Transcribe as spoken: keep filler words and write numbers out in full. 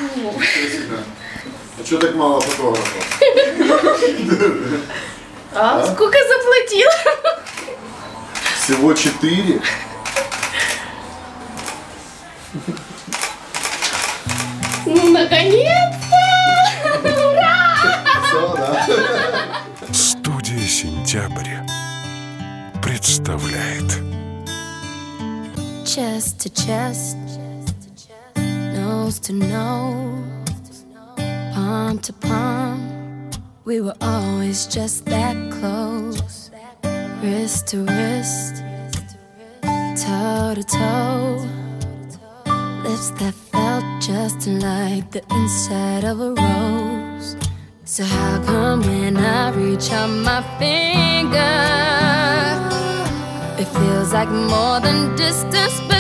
А что так мало фотографов? А, а? Сколько заплатил? Всего четыре. Ну, наконец-то! Ура! Все, да? Студия «Сентябрь» представляет Chest to chest, nose to nose, palm to palm. We were always just that close. Wrist to wrist, toe to toe. Lips that felt just like the inside of a rose. So how come when I reach out my finger, it feels like more than distance?